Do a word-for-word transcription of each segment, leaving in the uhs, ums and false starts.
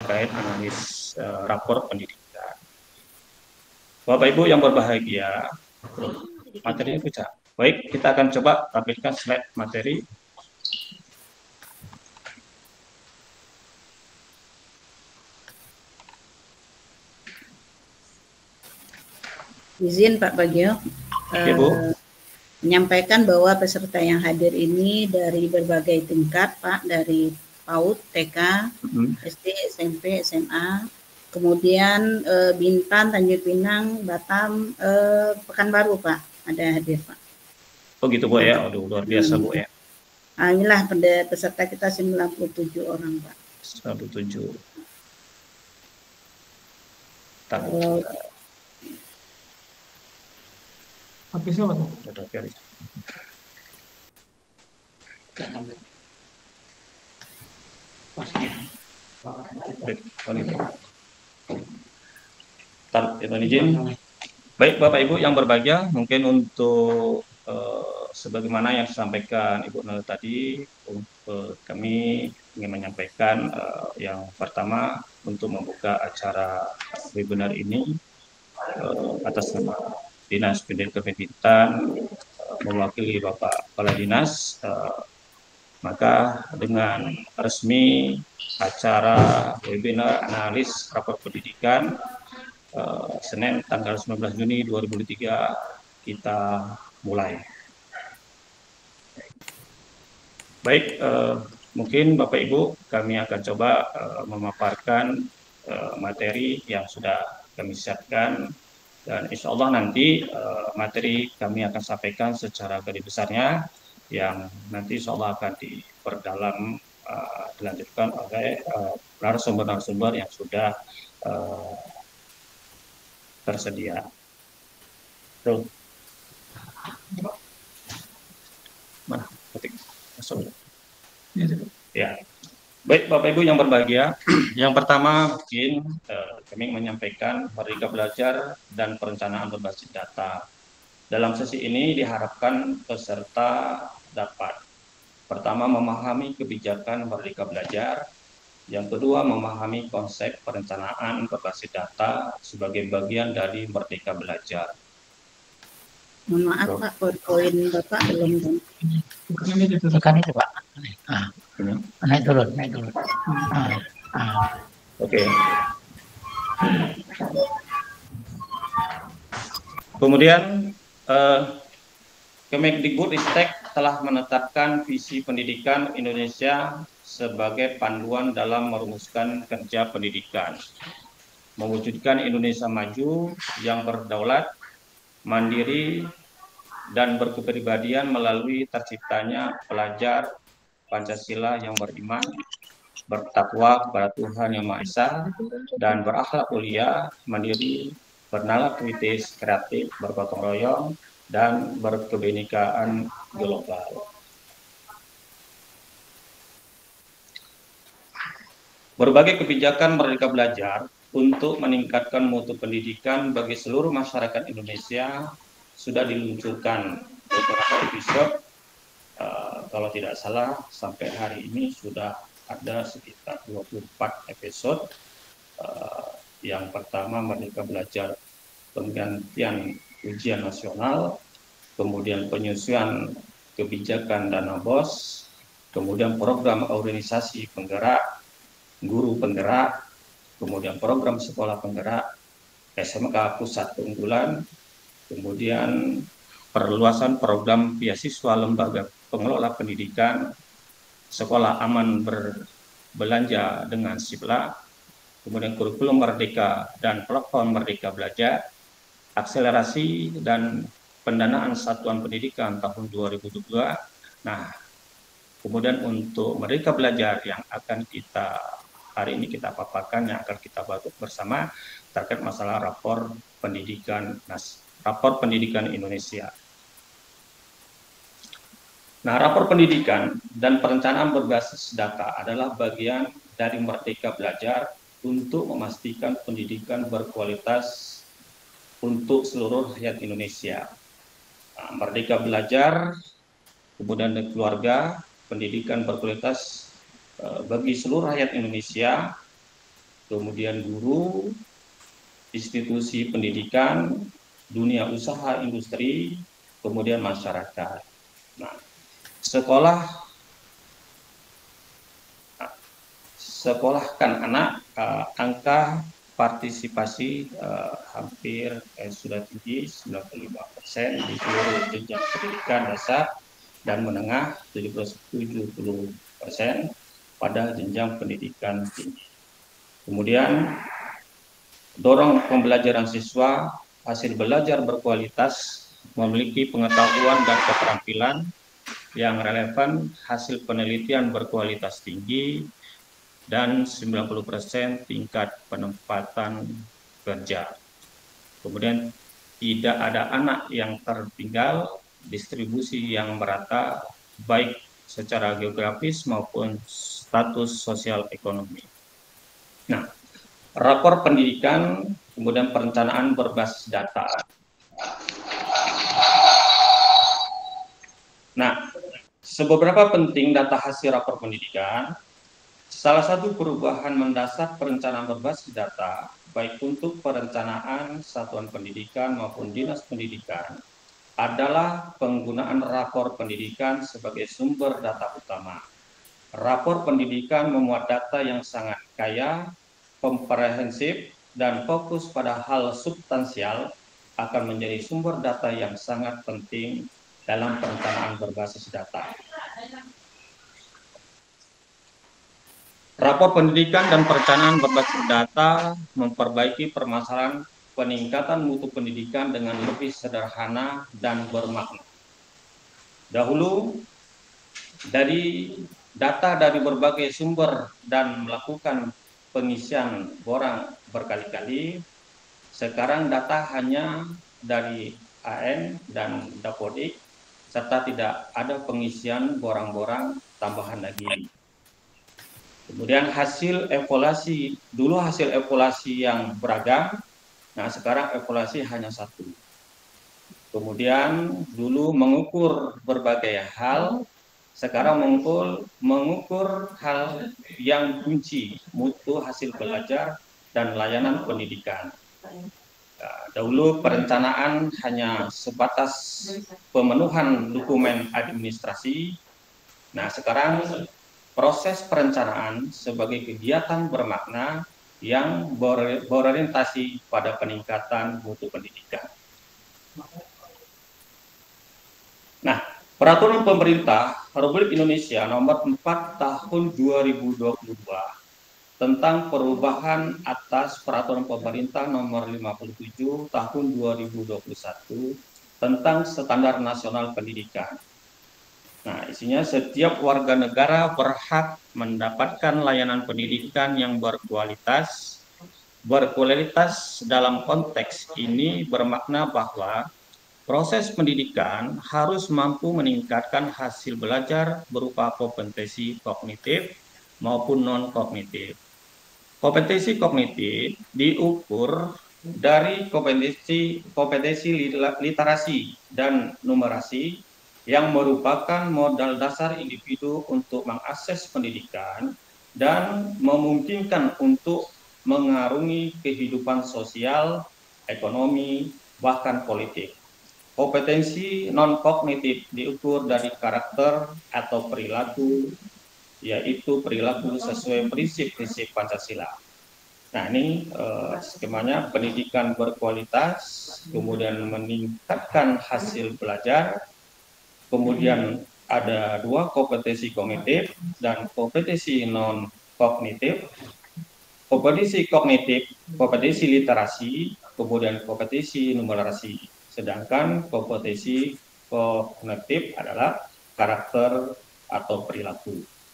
terkait analis uh, rapor pendidikan. Bapak Ibu yang berbahagia, materinya pecah. Baik, kita akan coba tampilkan slide materi. Izin Pak Bagio, Oke, Bu. Uh, menyampaikan bahwa peserta yang hadir ini dari berbagai tingkat, Pak, dari PAUD, T K, mm-hmm. S D, S M P, S M A, kemudian uh, Bintan, Tanjung Pinang, Batam, uh, Pekanbaru, Pak, ada hadir, Pak. Oh gitu, Bu, ya. Aduh, luar biasa, Bu, ya. Nah, inilah peserta kita sembilan puluh tujuh orang, Pak. sembilan puluh tujuh. Tak. Uh, Habis apa tuh? Baik, Bapak Ibu yang berbahagia, mungkin untuk eh, sebagaimana yang disampaikan Ibu Nel tadi, untuk kami ingin menyampaikan eh, yang pertama untuk membuka acara webinar ini eh, atas nama Dinas Pendidikan Bintan mewakili Bapak Kepala Dinas, eh, maka dengan resmi acara webinar analis rapor pendidikan eh, Senin tanggal sembilan belas Juni dua ribu dua puluh tiga kita mulai. Baik, eh, mungkin Bapak Ibu kami akan coba eh, memaparkan eh, materi yang sudah kami siapkan. Dan insya Allah nanti uh, materi kami akan sampaikan secara garis besarnya yang nanti insya Allah akan diperdalam uh, dilanjutkan oleh narasumber-narasumber uh, yang sudah uh, tersedia. Tuh. Mana? Ketik. Masuk. Ya. Baik, Bapak Ibu yang berbahagia, yang pertama mungkin eh, kami menyampaikan Merdeka Belajar dan Perencanaan Berbasis Data. Dalam sesi ini diharapkan peserta dapat pertama memahami kebijakan Merdeka Belajar, yang kedua memahami konsep perencanaan berbasis data sebagai bagian dari Merdeka Belajar. Mohon maaf Pak, poin Bapak belum. Bukan ini ditutukan itu Pak. Ah. Naik turun, naik turun. Ah, ah. Oke. Okay. Kemudian eh, Kemendikbudristek telah menetapkan visi pendidikan Indonesia sebagai panduan dalam merumuskan kerja pendidikan, mewujudkan Indonesia maju yang berdaulat, mandiri, dan berkepribadian melalui terciptanya pelajar Pancasila yang beriman, bertakwa kepada Tuhan Yang Maha Esa, dan berakhlak mulia, mandiri, bernalar kritis, kreatif, bergotong royong, dan berkebinekaan global. Berbagai kebijakan Merdeka Belajar untuk meningkatkan mutu pendidikan bagi seluruh masyarakat Indonesia sudah diluncurkan beberapa episode. Uh, kalau tidak salah sampai hari ini sudah ada sekitar dua puluh empat episode. Uh, yang pertama Merdeka Belajar penggantian ujian nasional, kemudian penyusunan kebijakan dana B O S, kemudian program organisasi penggerak, guru penggerak, kemudian program sekolah penggerak, S M K pusat keunggulan, kemudian perluasan program beasiswa lembaga pengelola pendidikan, sekolah aman berbelanja dengan Sibla, kemudian kurikulum Merdeka dan platform Merdeka Belajar, akselerasi dan pendanaan satuan pendidikan tahun dua ribu dua puluh dua. Nah, kemudian untuk Merdeka Belajar yang akan kita hari ini kita paparkan, yang akan kita bahas bersama terkait masalah rapor pendidikan, nas, rapor pendidikan Indonesia. Nah, rapor pendidikan dan perencanaan berbasis data adalah bagian dari Merdeka Belajar untuk memastikan pendidikan berkualitas untuk seluruh rakyat Indonesia. Nah, Merdeka Belajar, kemudian keluarga, pendidikan berkualitas eh, bagi seluruh rakyat Indonesia kemudian guru, institusi pendidikan, dunia usaha, industri, kemudian masyarakat. Nah, sekolah sekolahkan anak, uh, angka partisipasi uh, hampir eh, sudah tinggi, sembilan puluh lima persen di seluruh jenjang pendidikan dasar dan menengah, tujuh puluh persen pada jenjang pendidikan tinggi. Kemudian dorong pembelajaran siswa hasil belajar berkualitas, memiliki pengetahuan dan keterampilan yang relevan, hasil penelitian berkualitas tinggi, dan sembilan puluh persen tingkat penempatan kerja. Kemudian tidak ada anak yang tertinggal, distribusi yang merata baik secara geografis maupun status sosial ekonomi. Nah, rapor pendidikan, kemudian perencanaan berbasis data. Nah, seberapa penting data hasil rapor pendidikan? Salah satu perubahan mendasar perencanaan berbasis data, baik untuk perencanaan satuan pendidikan maupun dinas pendidikan, adalah penggunaan rapor pendidikan sebagai sumber data utama. Rapor pendidikan memuat data yang sangat kaya, komprehensif, dan fokus pada hal substansial akan menjadi sumber data yang sangat penting dalam perencanaan berbasis data. Rapor pendidikan dan perencanaan berbasis data memperbaiki permasalahan peningkatan mutu pendidikan dengan lebih sederhana dan bermakna. Dahulu, dari data dari berbagai sumber dan melakukan pengisian borang berkali-kali, sekarang data hanya dari A N dan Dapodik, serta tidak ada pengisian borang-borang tambahan lagi. Kemudian hasil evaluasi, dulu hasil evaluasi yang beragam, nah sekarang evaluasi hanya satu. Kemudian dulu mengukur berbagai hal, sekarang mengukur, mengukur hal yang kunci, mutu hasil belajar dan layanan pendidikan. Nah, dahulu perencanaan hanya sebatas pemenuhan dokumen administrasi, nah sekarang proses perencanaan sebagai kegiatan bermakna yang berorientasi pada peningkatan mutu pendidikan. Nah, Peraturan Pemerintah Republik Indonesia Nomor empat Tahun dua ribu dua puluh dua tentang perubahan atas Peraturan Pemerintah Nomor lima puluh tujuh Tahun dua ribu dua puluh satu tentang Standar Nasional Pendidikan. Nah, isinya setiap warga negara berhak mendapatkan layanan pendidikan yang berkualitas. Berkualitas dalam konteks ini bermakna bahwa proses pendidikan harus mampu meningkatkan hasil belajar berupa kompetensi kognitif maupun non-kognitif. Kompetensi kognitif diukur dari kompetensi, kompetensi literasi dan numerasi yang merupakan modal dasar individu untuk mengakses pendidikan dan memungkinkan untuk mengarungi kehidupan sosial, ekonomi, bahkan politik. Kompetensi non-kognitif diukur dari karakter atau perilaku, yaitu perilaku sesuai prinsip-prinsip Pancasila. Nah, ini eh, skemanya pendidikan berkualitas, kemudian meningkatkan hasil belajar, kemudian ada dua kompetensi kognitif dan kompetensi non-kognitif. Kompetensi kognitif, kompetensi literasi, kemudian kompetensi numerasi. Sedangkan kompetensi kognitif adalah karakter atau perilaku.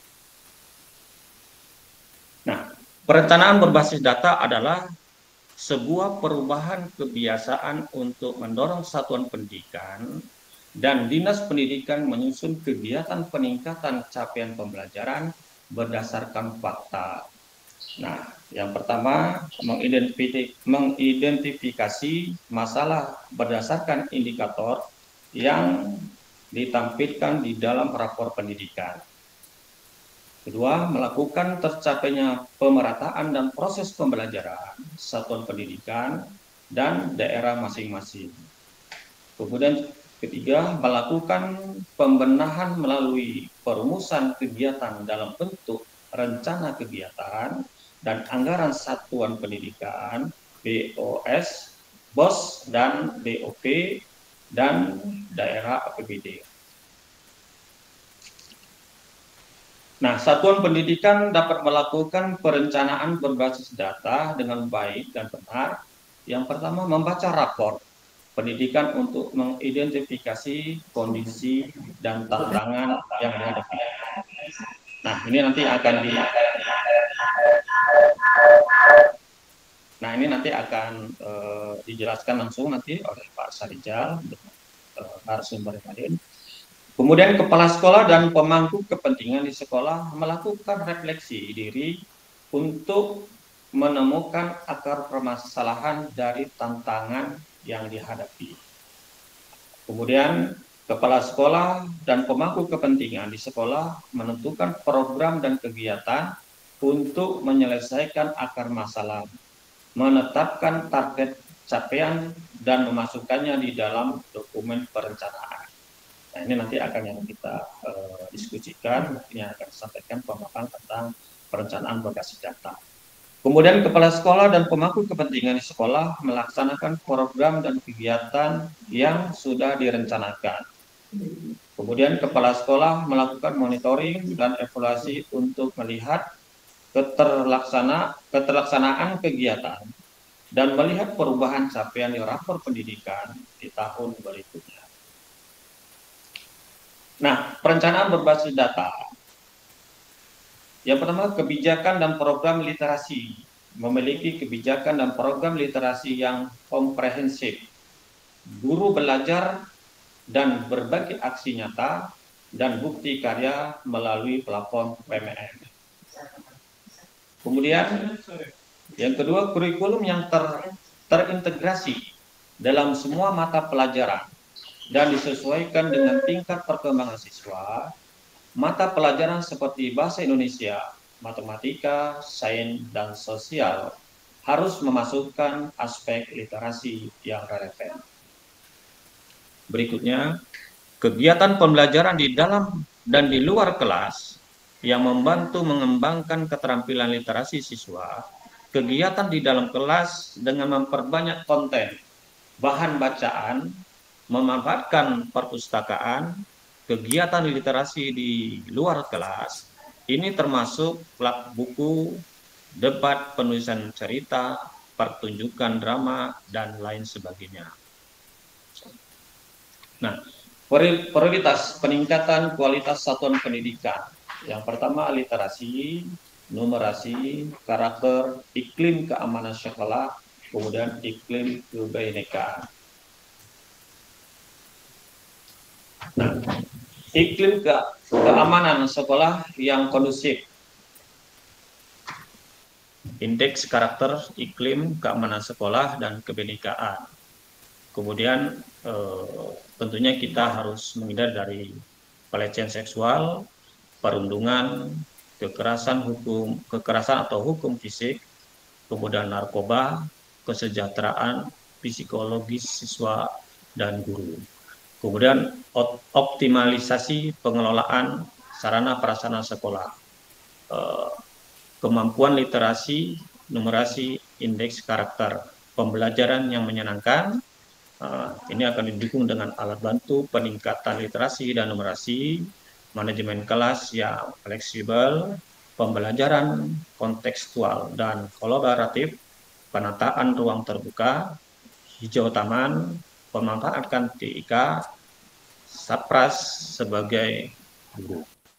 Nah, perencanaan berbasis data adalah sebuah perubahan kebiasaan untuk mendorong satuan pendidikan dan dinas pendidikan menyusun kegiatan peningkatan capaian pembelajaran berdasarkan fakta. Nah, yang pertama, mengidentifikasi masalah berdasarkan indikator yang ditampilkan di dalam rapor pendidikan. Kedua, melakukan tercapainya pemerataan dan proses pembelajaran satuan pendidikan dan daerah masing-masing. Kemudian ketiga, melakukan pembenahan melalui perumusan kegiatan dalam bentuk rencana kegiatan dan anggaran satuan pendidikan B O S, B O S, dan B O P, dan daerah A P B D. Nah, satuan pendidikan dapat melakukan perencanaan berbasis data dengan baik dan benar. Yang pertama, membaca rapor pendidikan untuk mengidentifikasi kondisi dan tantangan yang dihadapi. Nah, ini nanti akan di Nah, ini nanti akan uh, dijelaskan langsung nanti oleh Pak Sarijal, uh, narasumber yang lain. Kemudian kepala sekolah dan pemangku kepentingan di sekolah melakukan refleksi diri untuk menemukan akar permasalahan dari tantangan yang dihadapi. Kemudian kepala sekolah dan pemangku kepentingan di sekolah menentukan program dan kegiatan untuk menyelesaikan akar masalah, menetapkan target capaian dan memasukkannya di dalam dokumen perencanaan. Nah, ini nanti akan yang kita uh, diskusikan, yang akan disampaikan pemaparan tentang perencanaan berbasis data. Kemudian kepala sekolah dan pemangku kepentingan di sekolah melaksanakan program dan kegiatan yang sudah direncanakan. Kemudian kepala sekolah melakukan monitoring dan evaluasi untuk melihat keterlaksana, keterlaksanaan kegiatan dan melihat perubahan capaian di rapor pendidikan di tahun berikutnya. Nah, perencanaan berbasis data. Yang pertama, kebijakan dan program literasi. Memiliki kebijakan dan program literasi yang komprehensif. Guru belajar dan berbagi aksi nyata dan bukti karya melalui platform P M M. Kemudian, yang kedua, kurikulum yang ter, terintegrasi dalam semua mata pelajaran dan disesuaikan dengan tingkat perkembangan siswa. Mata pelajaran seperti bahasa Indonesia, matematika, sains, dan sosial harus memasukkan aspek literasi yang relevan. Berikutnya, kegiatan pembelajaran di dalam dan di luar kelas yang membantu mengembangkan keterampilan literasi siswa, kegiatan di dalam kelas dengan memperbanyak konten, bahan bacaan, memanfaatkan perpustakaan, kegiatan literasi di luar kelas, ini termasuk buku, debat, penulisan cerita, pertunjukan drama, dan lain sebagainya. Nah, prioritas peningkatan kualitas satuan pendidikan. Yang pertama, literasi, numerasi, karakter, iklim keamanan sekolah, kemudian iklim kebinekaan. Nah, iklim ke keamanan sekolah yang kondusif. Indeks karakter iklim keamanan sekolah dan kebinekaan. Kemudian eh, tentunya kita harus menghindar dari pelecehan seksual, perundungan, kekerasan hukum, kekerasan atau hukum fisik, kemudian narkoba, kesejahteraan psikologis siswa dan guru. Kemudian optimalisasi pengelolaan sarana prasarana sekolah, kemampuan literasi, numerasi, indeks karakter, pembelajaran yang menyenangkan. Ini akan didukung dengan alat bantu peningkatan literasi dan numerasi, manajemen kelas yang fleksibel, pembelajaran kontekstual dan kolaboratif, penataan ruang terbuka, hijau taman, pemanfaatkan T I K, Sapras sebagai guru.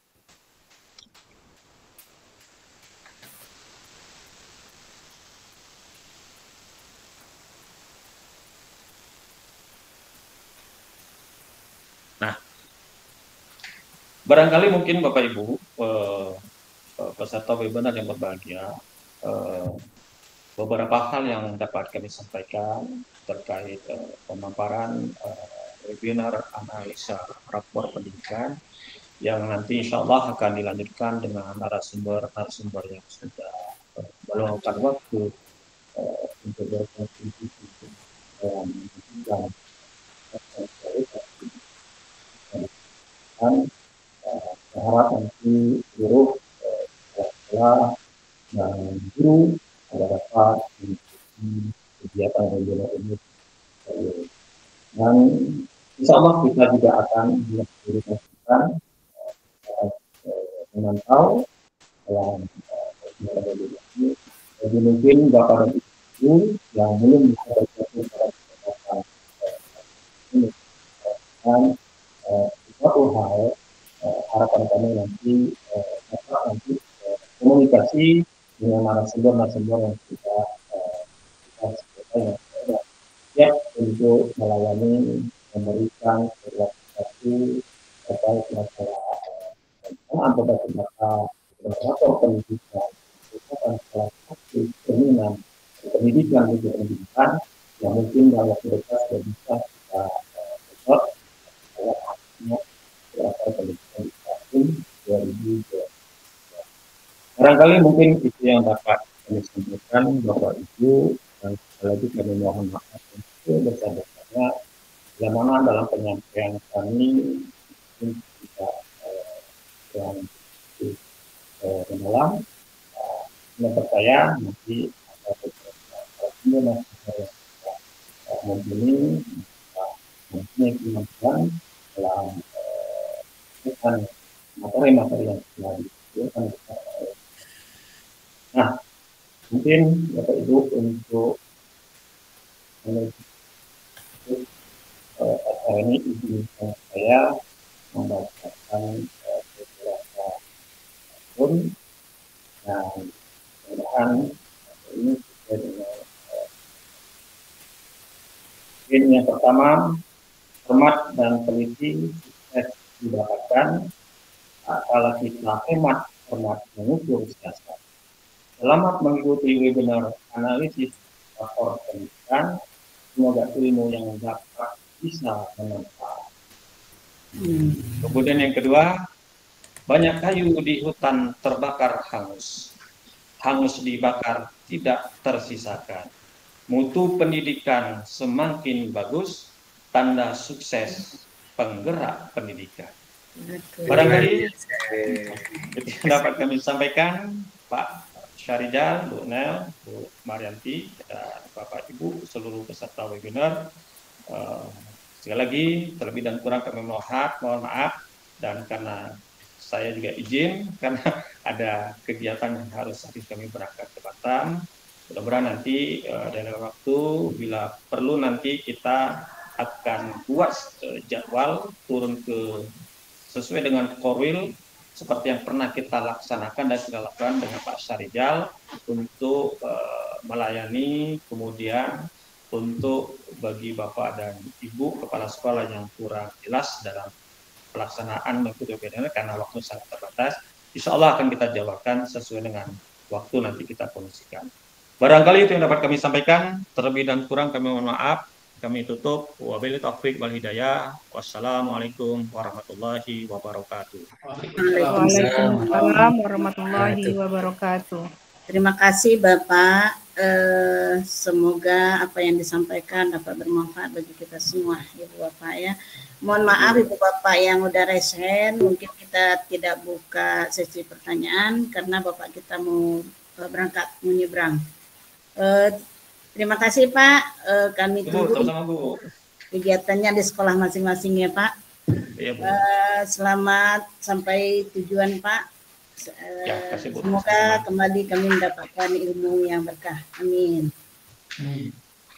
Nah, barangkali mungkin Bapak Ibu, eh, peserta webinar yang berbahagia, eh, beberapa hal yang dapat kami sampaikan terkait uh, pemaparan uh, webinar analisa rapor pendidikan yang nanti insya Allah akan dilanjutkan dengan narasumber-narasumber yang sudah uh, meluangkan waktu uh, untuk berkontribusi dalam dan dan berharap nanti seluruh sekolah dan guru ada dapat mengikuti kegiatan regional ini. Dan insya Allah kita juga akan dilakukan memantau dalam kegiatan regional ini. Jadi mungkin Bapak dan Ibu yang belum bisa bergabung pada kesempatan ini dan suatu hal harapan kami nanti dapat nanti komunikasi dengan narasumber-narasumber yang kita kita ya untuk melayani memberikan klarifikasi terkait masalah anggota data operator pendidikan merupakan salah satu cerminan pendidikan untuk pendidikan yang mungkin dalam waktu dekat sudah bisa kita buat salah satunya operator pendidikan di tahun dua ribu dua puluh. Barangkali mungkin itu yang dapat kami sampaikan Bapak Ibu, dan sekali lagi kami mohon maaf untuk besar-besarnya yang mana dalam penyampaian kami mungkin tidak eh, yang mendalam. Yang percaya nanti ada beberapa masih yang mumpuni mempunyai kemampuan dalam bukan materi-materi yang telah disebutkan. Nah, mungkin Bapak Ibu untuk acara ini izinkan saya membacakan beberapa akun dan mudah-mudahan ini sesuai dengan ini yang pertama, cermat dan teliti sukses didapatkan kalau kita hemat, cermat mengukur siasat. Selamat mengikuti webinar analisis rapor pendidikan. Semoga ilmu yang dapat bisa bermanfaat. Hmm. Kemudian yang kedua, banyak kayu di hutan terbakar hangus. Hangus dibakar tidak tersisakan. Mutu pendidikan semakin bagus, tanda sukses penggerak pendidikan. Barangkali itu dapat kami sampaikan Pak Syahrijal, Bu Nel, Bu Marianti, dan Bapak Ibu seluruh peserta webinar. Uh, sekali lagi terlebih dan kurang kami mohon maaf, mohon maaf dan karena saya juga izin karena ada kegiatan yang harus habis kami berangkat ke Batam. Mudah-mudahan nanti uh, dalam waktu bila perlu nanti kita akan buat uh, jadwal turun ke sesuai dengan korwil seperti yang pernah kita laksanakan dan kita lakukan dengan Pak Syahrijal untuk uh, melayani, kemudian untuk bagi Bapak dan Ibu Kepala Sekolah yang kurang jelas dalam pelaksanaan mengikuti webinar karena waktu sangat terbatas, insya Allah akan kita jawabkan sesuai dengan waktu nanti kita kondisikan. Barangkali itu yang dapat kami sampaikan, terlebih dan kurang kami mohon maaf. Kami tutup. Wabillahi taufiq wal hidayah. Wassalamualaikum warahmatullahi wabarakatuh. Waalaikumsalam warahmatullahi wabarakatuh. Terima kasih Bapak. Eh, semoga apa yang disampaikan dapat bermanfaat bagi kita semua, Ibu Bapak ya. Mohon maaf Ibu Bapak yang udah resen, mungkin kita tidak buka sesi pertanyaan karena Bapak kita mau uh, berangkat menyeberang. Uh, terima kasih Pak, uh, kami tunggu kegiatannya di sekolah masing-masing ya Pak. Ya, Bu. Uh, selamat sampai tujuan Pak. Ya, kasih, Bu. Semoga kembali kami mendapatkan ilmu yang berkah. Amin. Hmm.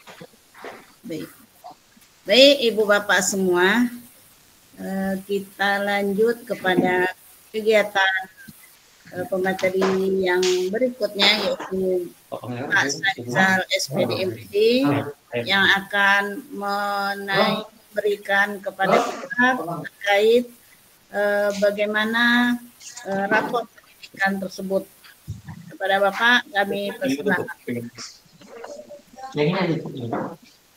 Baik. Baik Ibu Bapak semua, uh, kita lanjut kepada kegiatan uh, pemateri yang berikutnya yaitu Pak Syahrijal S P D M D yang akan menaik berikan kepada kita terkait uh, bagaimana uh, rapor pendidikan tersebut. Kepada Bapak kami persilakan.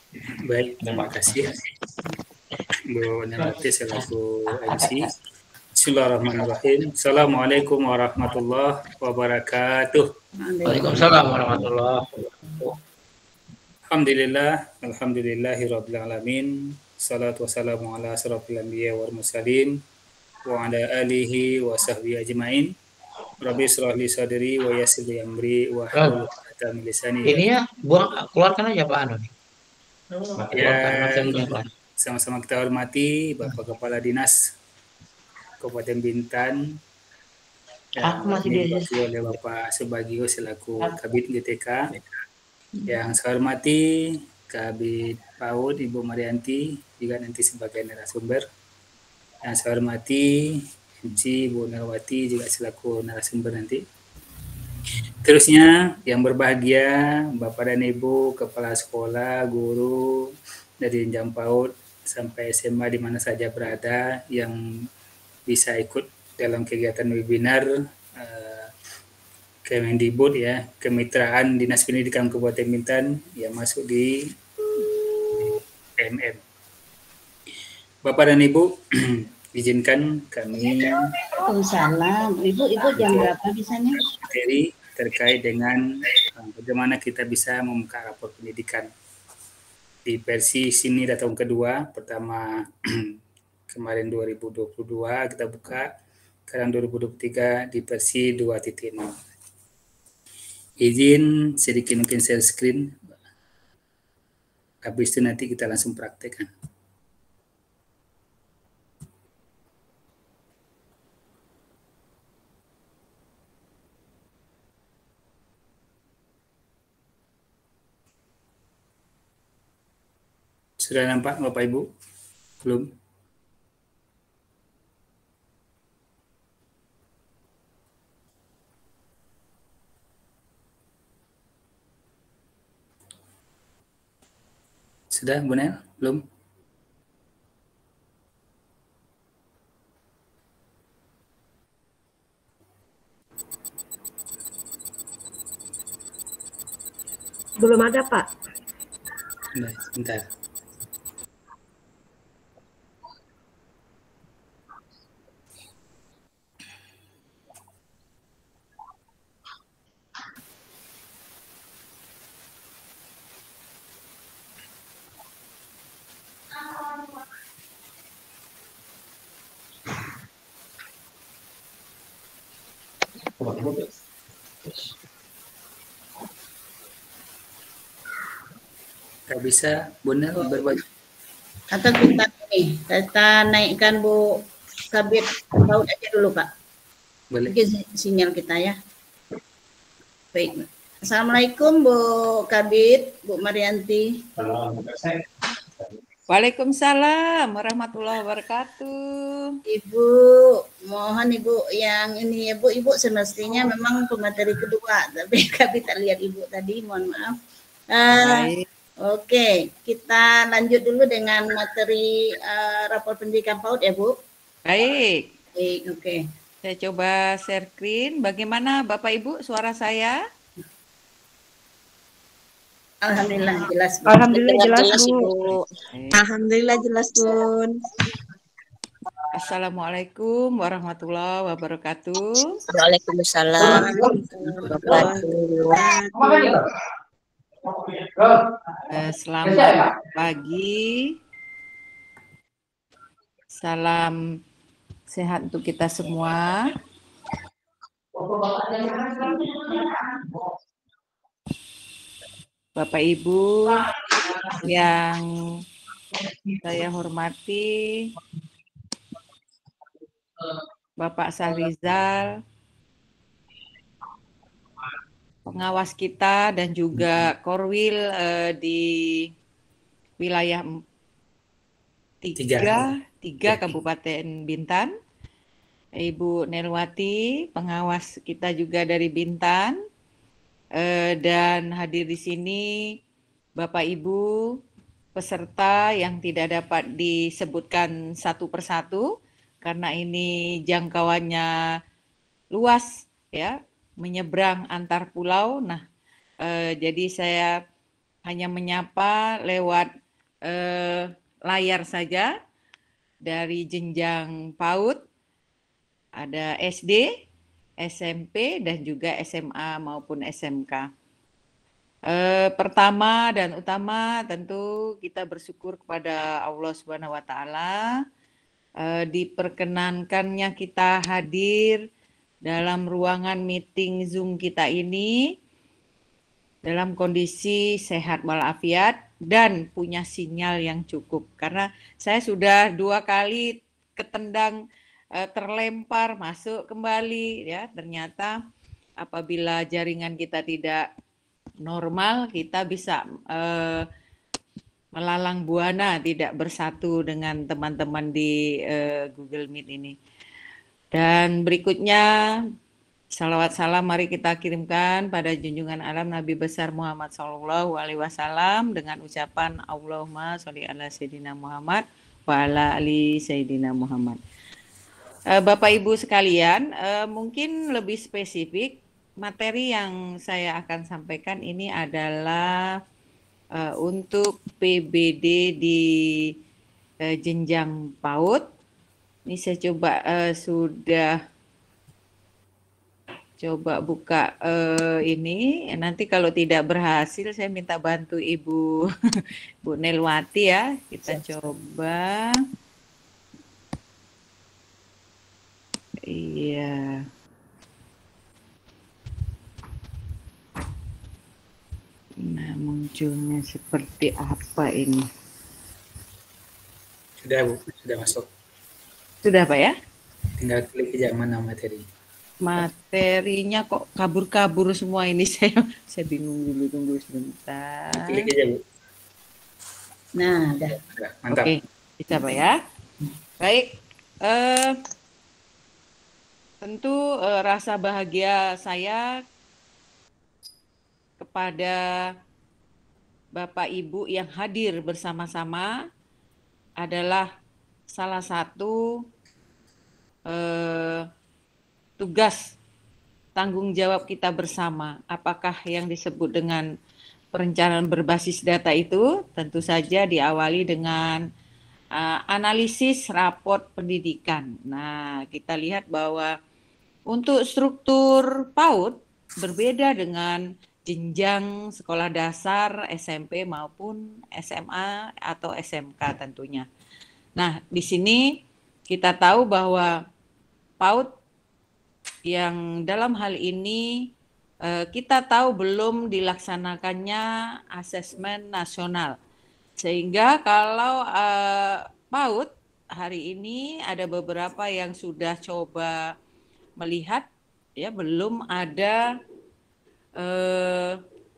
Baik, terima kasih Bu Nenati selaku M C. Bismillahirrahmanirrahim. Assalamualaikum warahmatullahi wabarakatuh. Waalaikumsalam warahmatullahi wabarakatuh. Alhamdulillah, alhamdulillahirabbil alamin. Salatu wassalamu ala asrofil anbiya wal mursalin wa ala alihi wa sahbihi ajmain. Rabbi shrah li sadri wa yassir li amri wa hlul 'uqdatam min lisani. Ini ya, buang keluarkan aja Pak Anu nih. Ya, sama-sama kita hormati Bapak Kepala Dinas Kabupaten Bintan, Aku masih di diwakili oleh Bapak Subagio selaku Kabid G T K. Yang saya hormati Kabid PAUD Ibu Marianti juga nanti sebagai narasumber. Yang saya hormati M C Ibu Narwati juga selaku narasumber nanti. Terusnya yang berbahagia Bapak dan Ibu Kepala Sekolah, guru dari jenjang PAUD sampai S M A di mana saja berada yang bisa ikut dalam kegiatan webinar uh, Kemendikbud ya, Kemitraan Dinas Pendidikan Kabupaten Bintan yang masuk di P M M. Bapak dan Ibu, izinkan kami Waalaikumsalam. Ibu, Ibu jam berapa bisanya? materi terkait dengan uh, bagaimana kita bisa membuka rapor pendidikan di versi sini tahun kedua. Pertama kemarin dua ribu dua puluh dua kita buka, sekarang dua ribu dua puluh tiga di versi dua titik nol. Izin sedikit mungkin share screen, habis itu nanti kita langsung praktekkan. Sudah nampak Bapak Ibu? Belum? Sudah, Bu Nel? Belum? Belum ada, Pak. Nah, sebentar. Gak bisa, benar berbagi. Atau kita ini, kita naikkan Bu Kabid PAUD aja dulu Pak. Boleh. Mungkin sinyal kita ya. Baik. Assalamualaikum Bu Kabid, Bu Marianti. Waalaikumsalam warahmatullahi wabarakatuh. Ibu, mohon Ibu yang ini ya Bu, Ibu semestinya memang pemateri kedua, tapi kami tak lihat Ibu tadi, mohon maaf. Uh, Oke, okay. Kita lanjut dulu dengan materi uh, rapor pendidikan PAUD ya Bu. Baik. Baik, oke. Okay. Saya coba share screen. Bagaimana Bapak Ibu suara saya? Alhamdulillah jelas. Bu. Alhamdulillah jelas, jelas Bu. Bu. Alhamdulillah jelas Bun. Assalamualaikum warahmatullahi wabarakatuh. Waalaikumsalam warahmatullahi wabarakatuh. Eh, selamat pagi. Salam sehat untuk kita semua. Bapak Ibu yang saya hormati, Bapak Sahrizal, pengawas kita dan juga Korwil eh, di wilayah tiga, tiga Kabupaten Bintan, Ibu Nerwati, pengawas kita juga dari Bintan, eh, dan hadir di sini Bapak Ibu peserta yang tidak dapat disebutkan satu persatu karena ini jangkauannya luas ya, menyeberang antar pulau. Nah, eh, jadi saya hanya menyapa lewat eh, layar saja dari jenjang PAUD ada S D, S M P, dan juga S M A maupun S M K. Eh, pertama dan utama tentu kita bersyukur kepada Allah Subhanahu wa taala eh, diperkenankannya kita hadir dalam ruangan meeting Zoom kita ini dalam kondisi sehat walafiat dan punya sinyal yang cukup. Karena saya sudah dua kali ketendang eh, terlempar masuk kembali ya, ternyata apabila jaringan kita tidak normal, kita bisa eh, melalang buana tidak bersatu dengan teman-teman di eh, Google Meet ini. Dan berikutnya salawat salam mari kita kirimkan pada junjungan alam Nabi besar Muhammad Shallallahu Alaihi Wasallam dengan ucapan Allahumma sholli ala Sayyidina Muhammad wa ala ali Sayyidina Muhammad. Eh, Bapak Ibu sekalian, eh, mungkin lebih spesifik materi yang saya akan sampaikan ini adalah uh, untuk P B D di uh, jenjang PAUD. Ini saya coba uh, sudah coba buka uh, ini. Nanti kalau tidak berhasil saya minta bantu Ibu Bu Nelwati ya. Kita coba. Iya. Nah, munculnya seperti apa ini? Sudah Bu, sudah masuk. Sudah Pak ya? Tinggal klik aja mana materi. Materinya kok kabur-kabur semua ini, saya saya bingung dulu, tunggu sebentar. Klik aja Bu. Nah, udah. Sudah, mantap. Oke, bisa Pak ya? Baik, eh, tentu eh, rasa bahagia saya kepada Bapak Ibu yang hadir bersama-sama adalah salah satu eh, tugas tanggung jawab kita bersama. Apakah yang disebut dengan perencanaan berbasis data itu? Tentu saja diawali dengan uh, analisis raport pendidikan. Nah, kita lihat bahwa untuk struktur PAUD berbeda dengan jenjang sekolah dasar, S M P maupun S M A atau S M K tentunya. Nah, di sini kita tahu bahwa PAUD yang dalam hal ini kita tahu belum dilaksanakannya asesmen nasional. Sehingga kalau PAUD hari ini ada beberapa yang sudah coba melihat, ya belum ada Eh,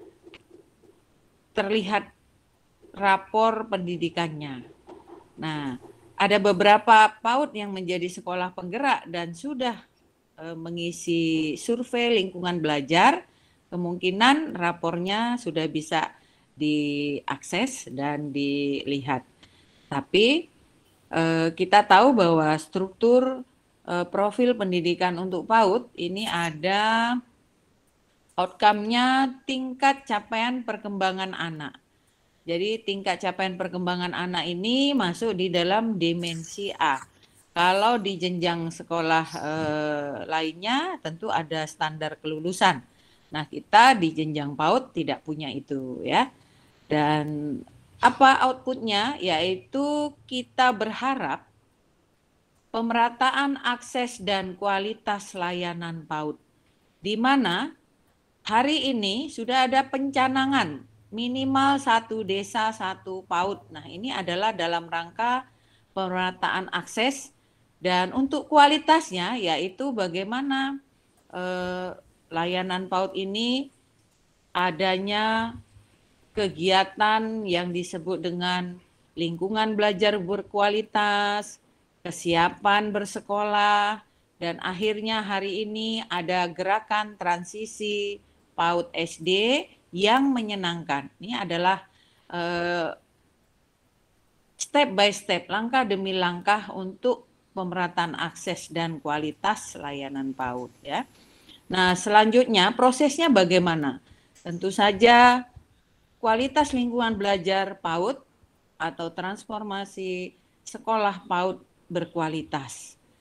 terlihat rapor pendidikannya. Nah, ada beberapa PAUD yang menjadi sekolah penggerak dan sudah eh, mengisi survei lingkungan belajar, kemungkinan rapornya sudah bisa diakses dan dilihat. Tapi eh, kita tahu bahwa struktur eh, profil pendidikan untuk PAUD ini ada outcome-nya tingkat capaian perkembangan anak. Jadi tingkat capaian perkembangan anak ini masuk di dalam dimensi A. Kalau di jenjang sekolah eh, lainnya tentu ada standar kelulusan. Nah, kita di jenjang PAUD tidak punya itu ya. Dan apa outputnya? Yaitu kita berharap pemerataan akses dan kualitas layanan PAUD, di mana hari ini sudah ada pencanangan minimal satu desa satu PAUD. Nah, ini adalah dalam rangka pemerataan akses dan untuk kualitasnya yaitu bagaimana eh, layanan PAUD ini adanya kegiatan yang disebut dengan lingkungan belajar berkualitas, kesiapan bersekolah, dan akhirnya hari ini ada gerakan transisi PAUD S D yang menyenangkan. Ini adalah uh, step by step, langkah demi langkah untuk pemerataan akses dan kualitas layanan PAUD ya. Nah, selanjutnya prosesnya bagaimana? Tentu saja kualitas lingkungan belajar PAUD atau transformasi sekolah PAUD berkualitas.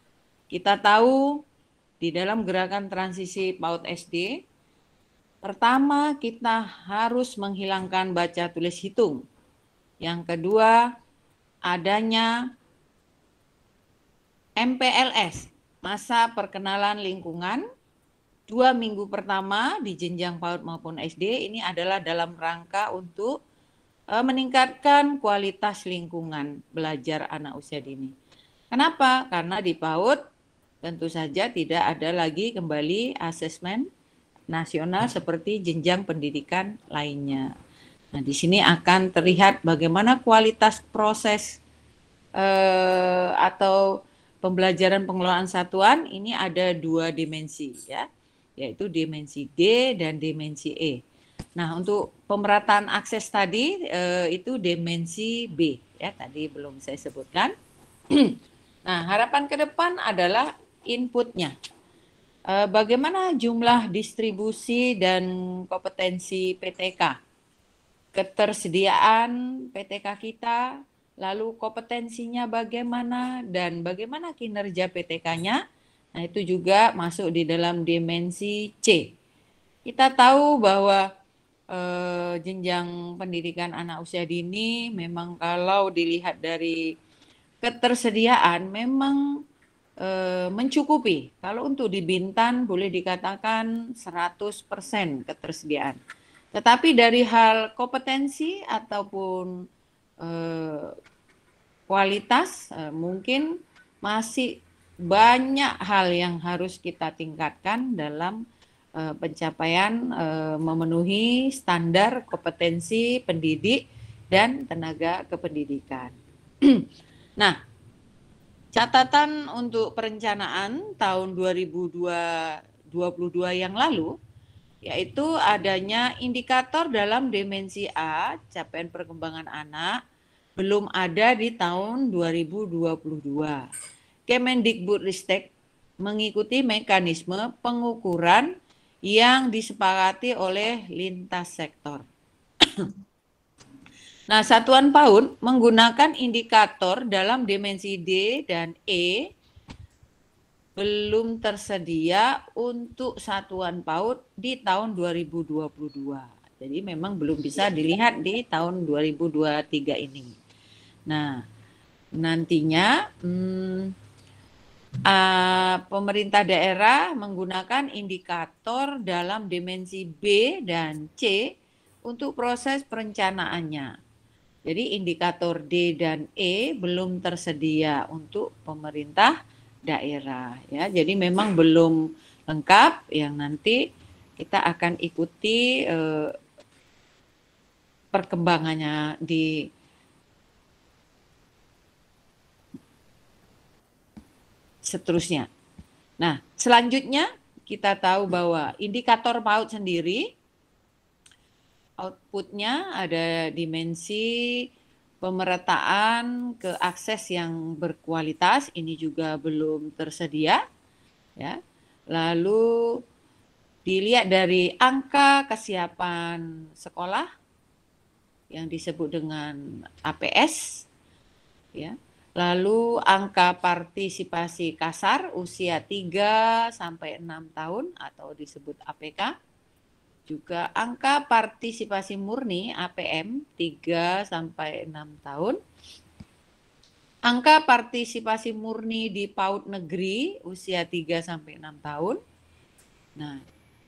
Kita tahu di dalam gerakan transisi PAUD S D, pertama kita harus menghilangkan baca tulis hitung. Yang kedua, adanya M P L S, masa perkenalan lingkungan, dua minggu pertama di jenjang PAUD maupun S D, ini adalah dalam rangka untuk uh, meningkatkan kualitas lingkungan belajar anak usia dini. Kenapa? Karena di PAUD tentu saja tidak ada lagi kembali asesmen nasional seperti jenjang pendidikan lainnya. Nah, di sini akan terlihat bagaimana kualitas proses uh, atau pembelajaran pengelolaan satuan ini ada dua dimensi ya, yaitu dimensi D dan dimensi E. Nah, untuk pemerataan akses tadi eh, itu dimensi B ya, tadi belum saya sebutkan. Nah, harapan ke depan adalah inputnya. Eh, bagaimana jumlah distribusi dan kompetensi P T K? Ketersediaan P T K kita, lalu kompetensinya bagaimana, dan bagaimana kinerja P T K-nya. Nah, itu juga masuk di dalam dimensi C. Kita tahu bahwa eh, jenjang pendidikan anak usia dini memang kalau dilihat dari ketersediaan memang eh, mencukupi. Kalau untuk di Bintan boleh dikatakan seratus persen ketersediaan. Tetapi dari hal kompetensi ataupun eh, kualitas eh, mungkin masih banyak hal yang harus kita tingkatkan dalam eh, pencapaian eh, memenuhi standar kompetensi pendidik dan tenaga kependidikan. Nah, catatan untuk perencanaan tahun dua ribu dua puluh dua yang lalu yaitu adanya indikator dalam dimensi A, capaian perkembangan anak, belum ada di tahun dua ribu dua puluh dua. Kemendikbudristek mengikuti mekanisme pengukuran yang disepakati oleh lintas sektor. Nah, Satuan PAUD menggunakan indikator dalam dimensi D dan E belum tersedia untuk Satuan PAUD di tahun dua ribu dua puluh dua. Jadi memang belum bisa dilihat di tahun dua ribu dua puluh tiga ini. Nah, nantinya hmm, uh, pemerintah daerah menggunakan indikator dalam dimensi B dan C untuk proses perencanaannya. Jadi indikator D dan E belum tersedia untuk pemerintah daerah ya. Jadi memang belum lengkap, yang nanti kita akan ikuti eh, perkembangannya di seterusnya. Nah, selanjutnya kita tahu bahwa indikator PAUD sendiri outputnya ada dimensi pemerataan ke akses yang berkualitas, ini juga belum tersedia ya. Lalu dilihat dari angka kesiapan sekolah yang disebut dengan A P S ya. Lalu angka partisipasi kasar usia tiga sampai enam tahun atau disebut A P K. Juga angka partisipasi murni A P M tiga sampai enam tahun. Angka partisipasi murni di PAUD negeri usia tiga sampai enam tahun. Nah,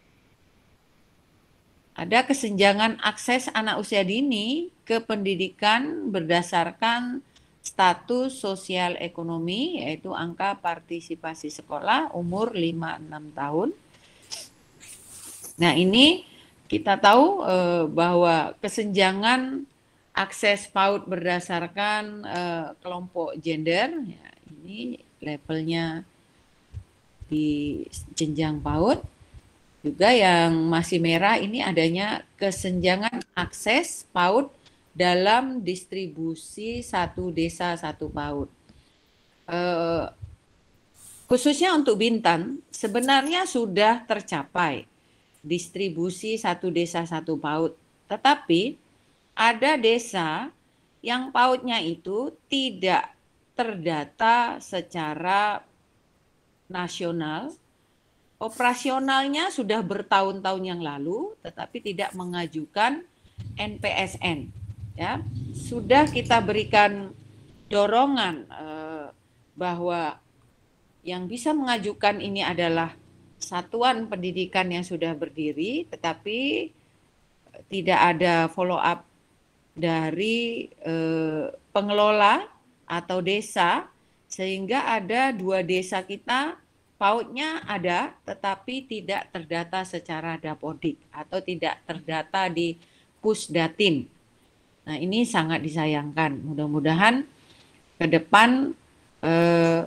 ada kesenjangan akses anak usia dini ke pendidikan berdasarkan status sosial ekonomi, yaitu angka partisipasi sekolah umur lima enam tahun. Nah, ini kita tahu eh, bahwa kesenjangan akses PAUD berdasarkan eh, kelompok gender, ya, ini levelnya di jenjang PAUD. Juga yang masih merah ini adanya kesenjangan akses PAUD dalam distribusi satu desa satu PAUD. Eh, khususnya untuk Bintan, sebenarnya sudah tercapai distribusi satu desa satu PAUD. Tetapi ada desa yang PAUD-nya itu tidak terdata secara nasional, operasionalnya sudah bertahun-tahun yang lalu, tetapi tidak mengajukan N P S N. Ya, sudah kita berikan dorongan eh, bahwa yang bisa mengajukan ini adalah satuan pendidikan yang sudah berdiri, tetapi tidak ada follow up dari eh, pengelola atau desa, sehingga ada dua desa kita PAUD-nya ada, tetapi tidak terdata secara dapodik atau tidak terdata di Pusdatin. Nah, ini sangat disayangkan. Mudah-mudahan ke depan eh,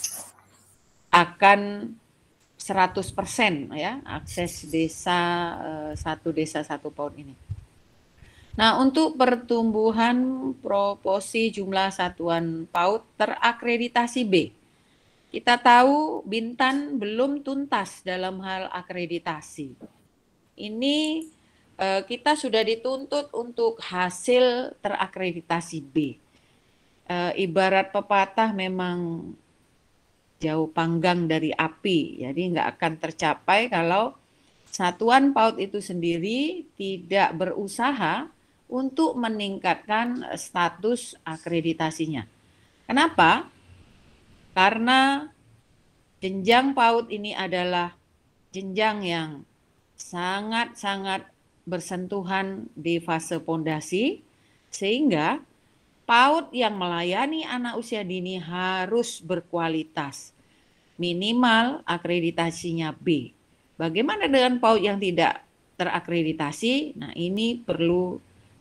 akan seratus persen ya akses desa eh, satu desa satu PAUD ini. Nah, untuk pertumbuhan proporsi jumlah satuan PAUD terakreditasi B. Kita tahu Bintan belum tuntas dalam hal akreditasi. Ini eh, kita sudah dituntut untuk hasil terakreditasi B. Eh, ibarat pepatah memang jauh panggang dari api, jadi nggak akan tercapai kalau satuan PAUD itu sendiri tidak berusaha untuk meningkatkan status akreditasinya. Kenapa? Karena jenjang PAUD ini adalah jenjang yang sangat-sangat bersentuhan di fase pondasi, sehingga PAUD yang melayani anak usia dini harus berkualitas. Minimal akreditasinya B. Bagaimana dengan PAUD yang tidak terakreditasi? Nah, ini perlu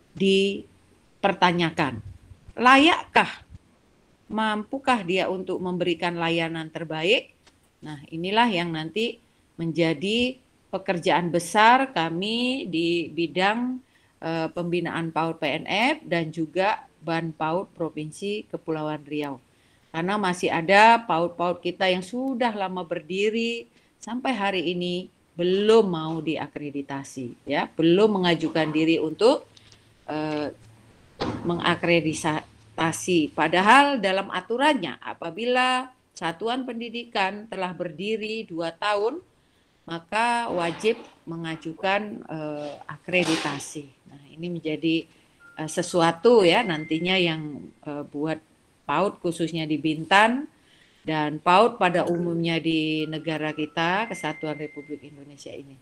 dipertanyakan. Layakkah? Mampukah dia untuk memberikan layanan terbaik? Nah, inilah yang nanti menjadi pekerjaan besar kami di bidang eh, pembinaan PAUD P N F dan juga Ban PAUD Provinsi Kepulauan Riau. Karena masih ada PAUD-PAUD kita yang sudah lama berdiri sampai hari ini belum mau diakreditasi, ya, belum mengajukan diri untuk eh, mengakreditasi. Padahal dalam aturannya apabila satuan pendidikan telah berdiri dua tahun maka wajib mengajukan eh, akreditasi. Nah, ini menjadi eh, sesuatu ya nantinya yang eh, buat PAUD khususnya di Bintan dan PAUD pada umumnya di negara kita, Kesatuan Republik Indonesia ini.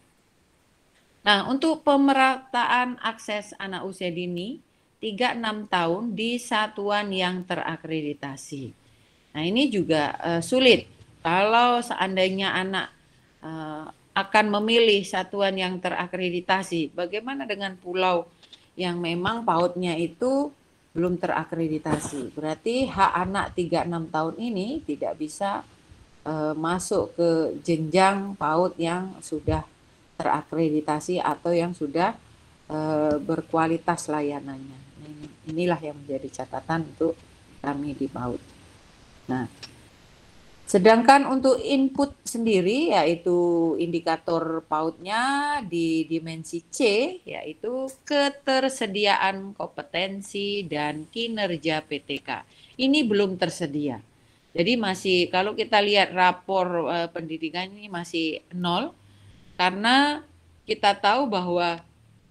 Nah, untuk pemerataan akses anak usia dini tiga sampai enam tahun di satuan yang terakreditasi. Nah, ini juga uh, sulit. Kalau seandainya anak uh, akan memilih satuan yang terakreditasi, bagaimana dengan pulau yang memang PAUD-nya itu belum terakreditasi? Berarti hak anak tiga sampai enam tahun ini tidak bisa uh, masuk ke jenjang PAUD yang sudah terakreditasi atau yang sudah uh, berkualitas layanannya. Inilah yang menjadi catatan untuk kami di PAUD. Nah, sedangkan untuk input sendiri yaitu indikator PAUD-nya di dimensi C yaitu ketersediaan kompetensi dan kinerja P T K. Ini belum tersedia. Jadi masih kalau kita lihat rapor uh, pendidikan ini masih nol karena kita tahu bahwa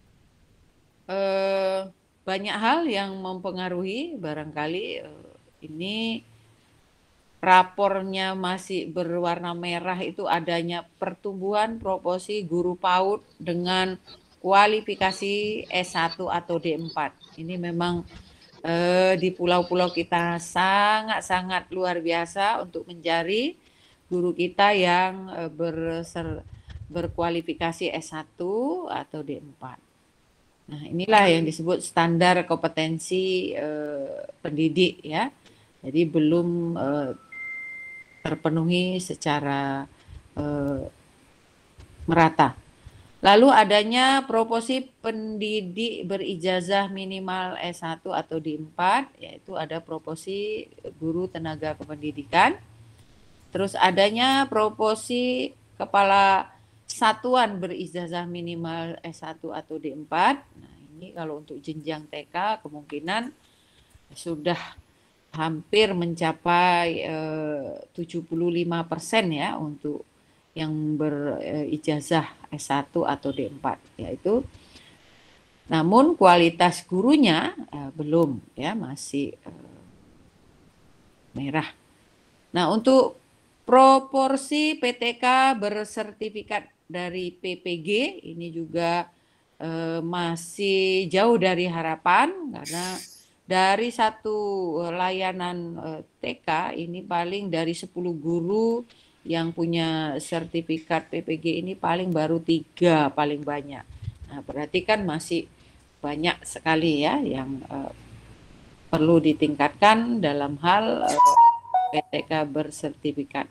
uh, banyak hal yang mempengaruhi, barangkali ini rapornya masih berwarna merah itu adanya pertumbuhan proporsi guru PAUD dengan kualifikasi S satu atau D empat. Ini memang eh, di pulau-pulau kita sangat-sangat luar biasa untuk mencari guru kita yang eh, berser, berkualifikasi S satu atau D empat. Nah, inilah yang disebut standar kompetensi eh, pendidik ya. Jadi belum eh, terpenuhi secara eh, merata. Lalu adanya proporsi pendidik berijazah minimal S satu atau D empat, yaitu ada proporsi guru tenaga kependidikan. Terus adanya proporsi kepala satuan berijazah minimal S satu atau D empat. Nah, ini kalau untuk jenjang T K kemungkinan sudah hampir mencapai eh, tujuh puluh lima persen ya untuk yang berijazah S satu atau D empat yaitu. Namun kualitas gurunya eh, belum ya, masih eh, merah. Nah, untuk proporsi P T K bersertifikat dari P P G ini juga eh, masih jauh dari harapan, karena dari satu layanan eh, T K ini paling dari sepuluh guru yang punya sertifikat P P G ini paling baru tiga paling banyak. Nah, berarti kan masih banyak sekali ya yang uh, perlu ditingkatkan dalam hal uh, P T K bersertifikat.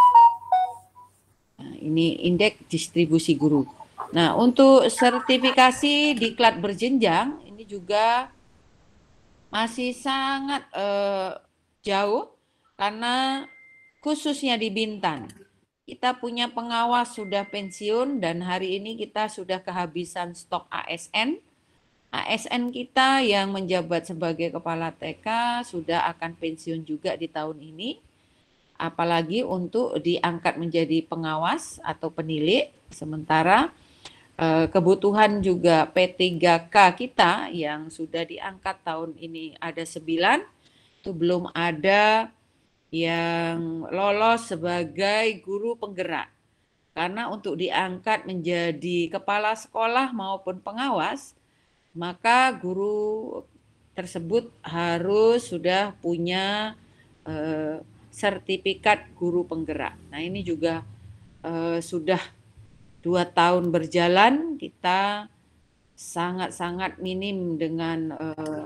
Nah, ini indeks distribusi guru. Nah, untuk sertifikasi diklat berjenjang ini juga masih sangat uh, jauh, karena khususnya di Bintan kita punya pengawas sudah pensiun dan hari ini kita sudah kehabisan stok A S N. A S N kita yang menjabat sebagai kepala T K sudah akan pensiun juga di tahun ini. Apalagi untuk diangkat menjadi pengawas atau penilik, sementara eh, kebutuhan juga P tiga K kita yang sudah diangkat tahun ini ada sembilan, itu belum ada yang lolos sebagai guru penggerak. Karena untuk diangkat menjadi kepala sekolah maupun pengawas, maka guru tersebut harus sudah punya eh, sertifikat guru penggerak. Nah, ini juga eh, sudah dua tahun berjalan, kita sangat-sangat minim dengan eh,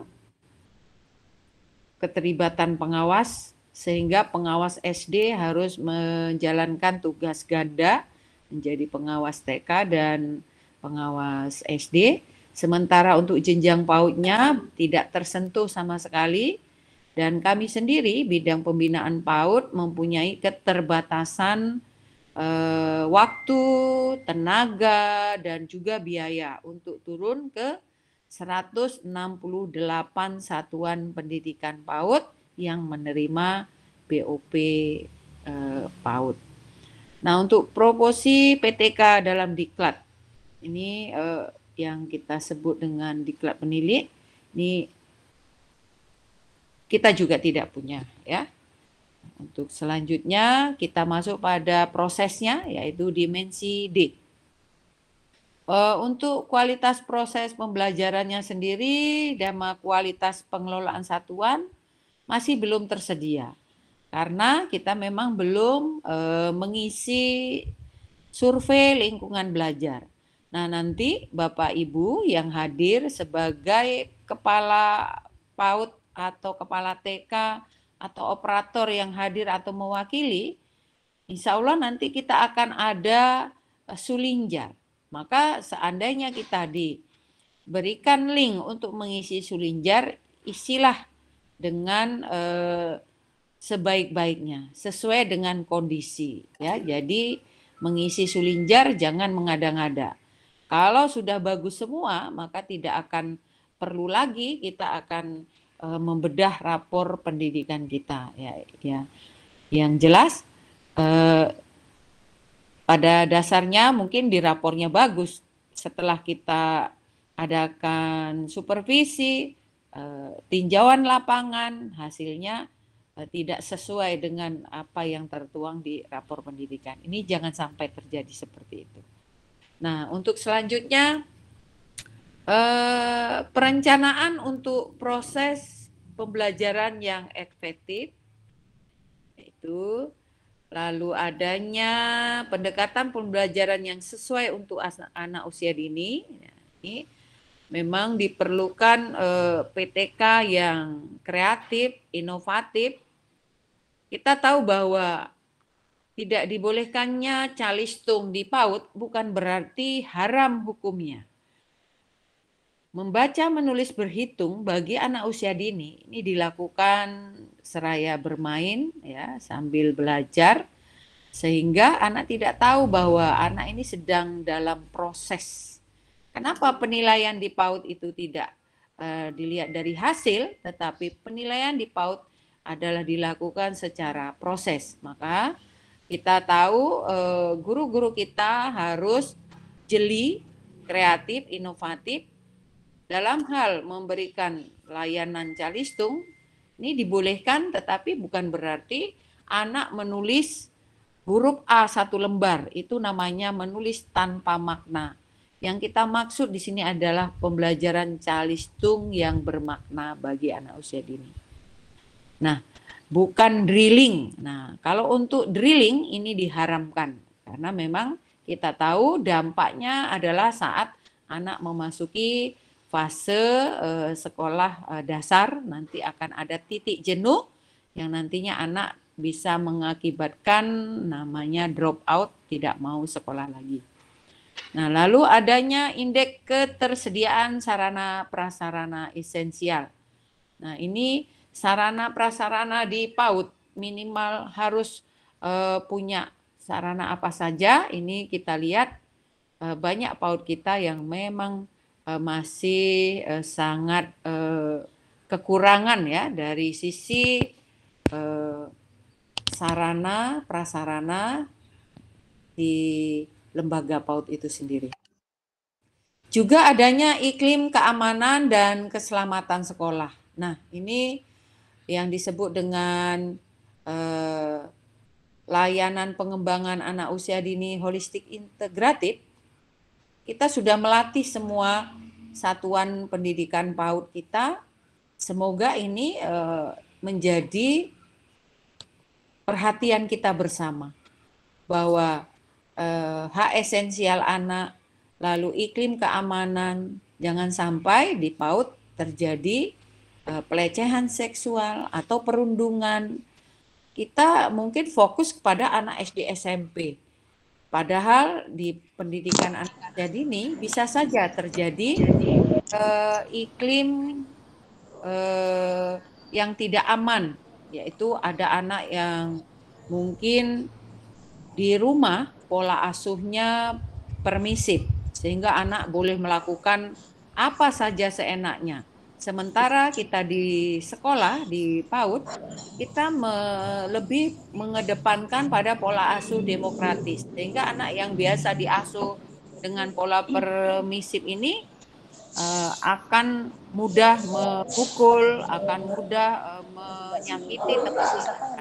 keterlibatan pengawas, sehingga pengawas S D harus menjalankan tugas ganda menjadi pengawas T K dan pengawas S D. Sementara untuk jenjang PAUD-nya tidak tersentuh sama sekali, dan kami sendiri bidang pembinaan PAUD mempunyai keterbatasan eh, waktu, tenaga, dan juga biaya untuk turun ke seratus enam puluh delapan satuan pendidikan PAUD yang menerima B O P eh, PAUD. Nah, untuk proporsi P T K dalam diklat ini eh, yang kita sebut dengan diklat penilik, ini kita juga tidak punya ya. Untuk selanjutnya kita masuk pada prosesnya, yaitu dimensi D. Uh, untuk kualitas proses pembelajarannya sendiri dan kualitas pengelolaan satuan masih belum tersedia, karena kita memang belum uh, mengisi survei lingkungan belajar. Nah, nanti Bapak Ibu yang hadir sebagai kepala PAUD atau kepala T K atau operator yang hadir atau mewakili, insya Allah nanti kita akan ada sulinjar. Maka seandainya kita diberikan link untuk mengisi sulinjar, isilah dengan eh, sebaik-baiknya, sesuai dengan kondisi. Ya, jadi mengisi sulinjar jangan mengada-ngada. Kalau sudah bagus semua, maka tidak akan perlu lagi kita akan e, membedah rapor pendidikan kita. Ya, ya. Yang jelas e, pada dasarnya mungkin di rapornya bagus. Setelah kita adakan supervisi, e, tinjauan lapangan, hasilnya e, tidak sesuai dengan apa yang tertuang di rapor pendidikan. Ini jangan sampai terjadi seperti itu. Nah, untuk selanjutnya eh, perencanaan untuk proses pembelajaran yang efektif, itu lalu adanya pendekatan pembelajaran yang sesuai untuk anak usia dini. Ini memang diperlukan eh, P T K yang kreatif, inovatif. Kita tahu bahwa tidak dibolehkannya calistung di PAUD bukan berarti haram hukumnya. Membaca, menulis, berhitung bagi anak usia dini ini dilakukan seraya bermain ya, sambil belajar, sehingga anak tidak tahu bahwa anak ini sedang dalam proses. Kenapa penilaian di PAUD itu tidak uh, dilihat dari hasil, tetapi penilaian di PAUD adalah dilakukan secara proses. Maka kita tahu guru-guru kita harus jeli, kreatif, inovatif dalam hal memberikan layanan calistung. Ini dibolehkan, tetapi bukan berarti anak menulis huruf A satu lembar, itu namanya menulis tanpa makna. Yang kita maksud di sini adalah pembelajaran calistung yang bermakna bagi anak usia dini. Nah, bukan drilling. Nah, kalau untuk drilling ini diharamkan karena memang kita tahu dampaknya adalah saat anak memasuki fase eh, sekolah eh, dasar, nanti akan ada titik jenuh yang nantinya anak bisa mengakibatkan namanya drop out, tidak mau sekolah lagi. Nah, lalu adanya indeks ketersediaan sarana prasarana esensial. Nah, ini sarana prasarana di PAUD minimal harus uh, punya sarana apa saja. Ini kita lihat uh, banyak PAUD kita yang memang uh, masih uh, sangat uh, kekurangan ya dari sisi uh, sarana prasarana di lembaga PAUD itu sendiri. Juga adanya iklim keamanan dan keselamatan sekolah. Nah, ini yang disebut dengan eh, layanan pengembangan anak usia dini holistik integratif. Kita sudah melatih semua satuan pendidikan PAUD kita. Semoga ini eh, menjadi perhatian kita bersama bahwa eh, hak esensial anak, lalu iklim keamanan, jangan sampai di PAUD terjadi eh, pelecehan seksual atau perundungan. Kita mungkin fokus kepada anak S D S M P. Padahal di pendidikan anak usia dini bisa saja terjadi eh, iklim eh, yang tidak aman, yaitu ada anak yang mungkin di rumah pola asuhnya permisif, sehingga anak boleh melakukan apa saja seenaknya. Sementara kita di sekolah, di PAUD, kita me, lebih mengedepankan pada pola asuh demokratis, sehingga anak yang biasa diasuh dengan pola permisif ini uh, akan mudah memukul, akan mudah uh, menyakiti teman-teman.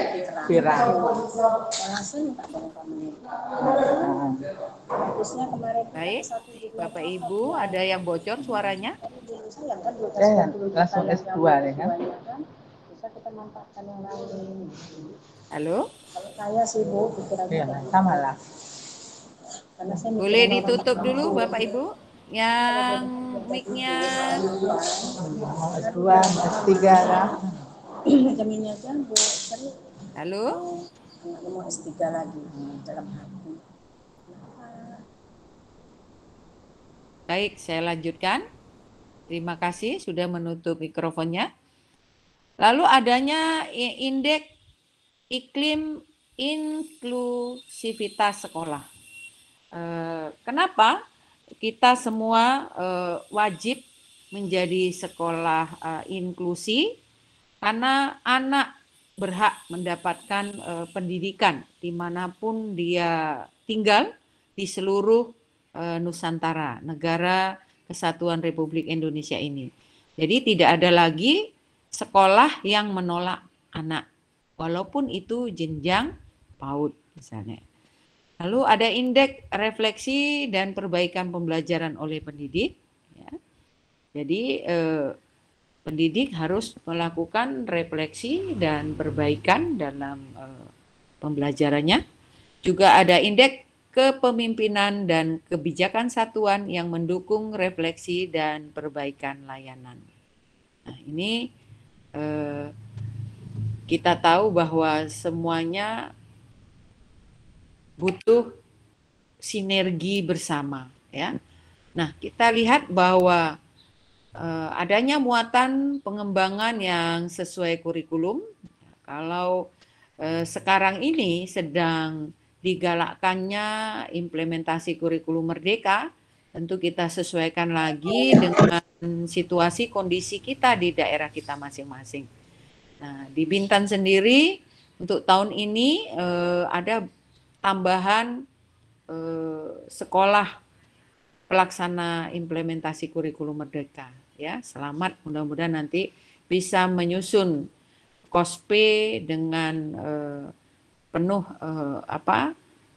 Baik, Bapak Ibu, ada yang bocor suaranya? Ya, langsung S dua ya kan? Bisa kita manfaatkan yang lain. Halo? Kalau saya sih Bu, pikirannya Iya, sama lah. Boleh ditutup dulu Bapak Ibu? Yang mic-nya Mau S dua, S tiga lah. jaminnya kan Bu, cari halo? anaknya mau S tiga lagi dalam hati. Baik, saya lanjutkan. Terima kasih sudah menutup mikrofonnya. Lalu adanya indeks iklim inklusivitas sekolah. Eh, kenapa kita semua eh, wajib menjadi sekolah eh, inklusi? Karena anak berhak mendapatkan eh, pendidikan dimanapun dia tinggal di seluruh eh, Nusantara, negara Kesatuan Republik Indonesia ini. Jadi tidak ada lagi sekolah yang menolak anak, walaupun itu jenjang PAUD misalnya. Lalu ada indeks refleksi dan perbaikan pembelajaran oleh pendidik. Ya. Jadi eh, pendidik harus melakukan refleksi dan perbaikan dalam eh, pembelajarannya. Juga ada indeks kepemimpinan dan kebijakan satuan yang mendukung refleksi dan perbaikan layanan. Nah, ini eh, kita tahu bahwa semuanya butuh sinergi bersama, ya. Nah, kita lihat bahwa eh, adanya muatan pengembangan yang sesuai kurikulum. Kalau eh, sekarang ini sedang digalakkannya implementasi kurikulum merdeka, tentu kita sesuaikan lagi dengan situasi kondisi kita di daerah kita masing-masing. Nah, di Bintan sendiri untuk tahun ini eh, ada tambahan eh, sekolah pelaksana implementasi kurikulum merdeka. Ya, selamat, mudah-mudahan nanti bisa menyusun KOSPE dengan eh, penuh eh, apa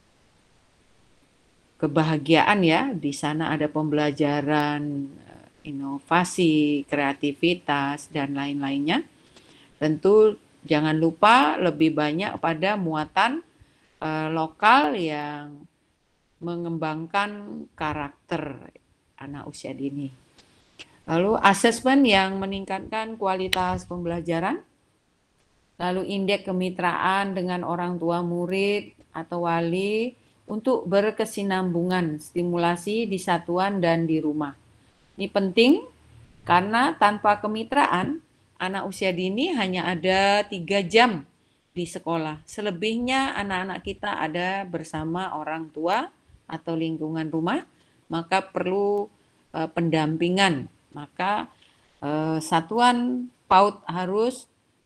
kebahagiaan ya. Di sana ada pembelajaran inovasi, kreativitas dan lain-lainnya. Tentu jangan lupa lebih banyak pada muatan eh, lokal yang mengembangkan karakter anak usia dini. Lalu asesmen yang meningkatkan kualitas pembelajaran. Lalu indeks kemitraan dengan orang tua murid atau wali untuk berkesinambungan stimulasi di satuan dan di rumah. Ini penting karena tanpa kemitraan anak usia dini hanya ada tiga jam di sekolah. Selebihnya anak-anak kita ada bersama orang tua atau lingkungan rumah, maka perlu uh, pendampingan. Maka uh, satuan PAUD harus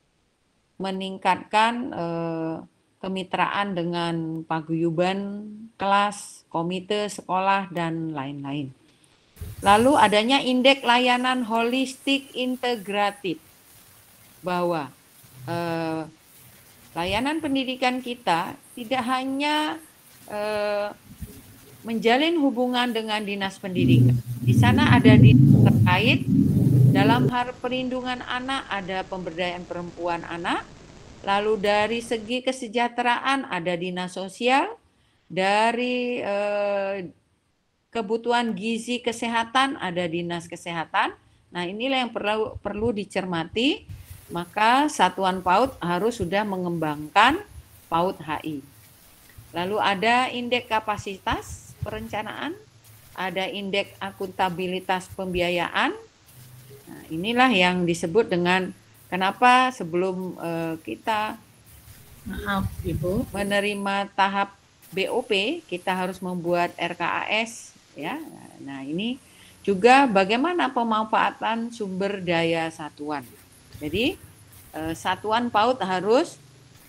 meningkatkan uh, kemitraan dengan paguyuban kelas, komite sekolah, dan lain-lain. Lalu adanya indeks layanan holistik integratif, bahwa eh, layanan pendidikan kita tidak hanya eh, menjalin hubungan dengan dinas pendidikan. Di sana ada dinas terkait, dalam hal perlindungan anak ada pemberdayaan perempuan anak, lalu dari segi kesejahteraan ada dinas sosial, dari eh, kebutuhan gizi kesehatan ada dinas kesehatan. Nah, inilah yang perlu perlu dicermati. Maka satuan PAUD harus sudah mengembangkan PAUD H I. Lalu ada indeks kapasitas perencanaan, ada indeks akuntabilitas pembiayaan. Nah, inilah yang disebut dengan kenapa sebelum uh, kita Maaf, Ibu. menerima tahap B O P, kita harus membuat R K A S, ya. Nah, ini juga bagaimana pemanfaatan sumber daya satuan. Jadi eh, satuan PAUD harus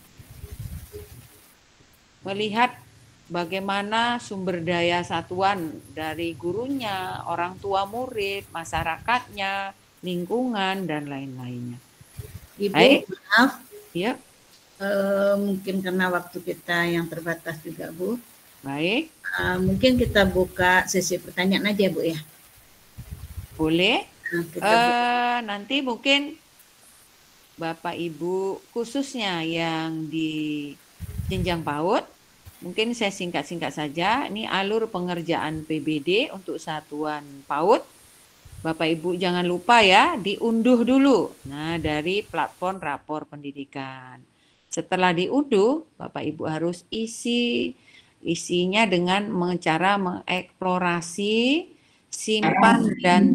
melihat bagaimana sumber daya satuan dari gurunya, orang tua murid, masyarakatnya, lingkungan, dan lain-lainnya. Ibu, Baik. maaf. Ya. Eh, mungkin karena waktu kita yang terbatas juga, Bu. Baik. Uh, mungkin kita buka sesi pertanyaan aja, Bu, ya. Boleh. Nah, kita Uh, buka. nanti mungkin Bapak Ibu khususnya yang di jenjang PAUD, mungkin saya singkat-singkat saja. Ini alur pengerjaan P B D untuk satuan PAUD. Bapak Ibu jangan lupa ya, diunduh dulu. Nah, dari platform rapor pendidikan. Setelah diunduh, Bapak Ibu harus isi isinya dengan cara mengeksplorasi, simpan dan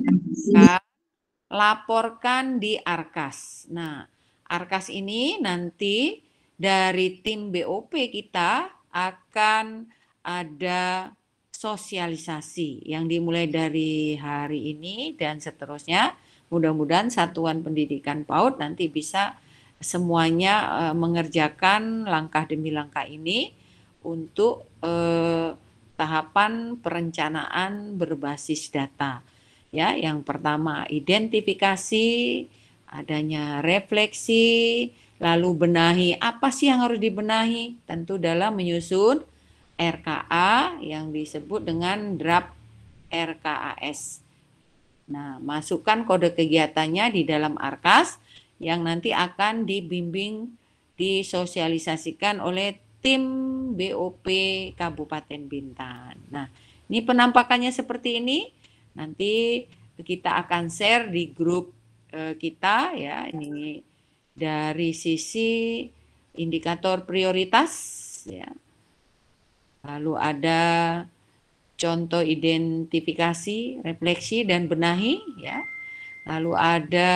laporkan di Arkas. Nah, Arkas ini nanti dari tim B O P kita akan ada sosialisasi yang dimulai dari hari ini dan seterusnya. Mudah-mudahan satuan pendidikan PAUD nanti bisa semuanya uh, mengerjakan langkah demi langkah ini untuk uh, tahapan perencanaan berbasis data. Ya, yang pertama identifikasi, adanya refleksi, lalu benahi. Apa sih yang harus dibenahi? Tentu dalam menyusun R K A yang disebut dengan draft R K A S. Nah, masukkan kode kegiatannya di dalam Arkas yang nanti akan dibimbing, disosialisasikan oleh tim B O P Kabupaten Bintan. Nah, ini penampakannya seperti ini. Nanti kita akan share di grup eh, kita ya. Ini dari sisi indikator prioritas ya. Lalu ada contoh identifikasi, refleksi dan benahi ya. Lalu ada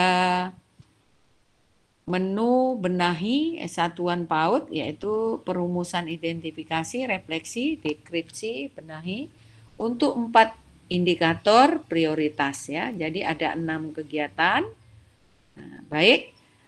menu benahi satuan PAUD yaitu perumusan identifikasi, refleksi, deskripsi, benahi untuk empat indikator prioritas ya. Jadi ada enam kegiatan. Nah, baik.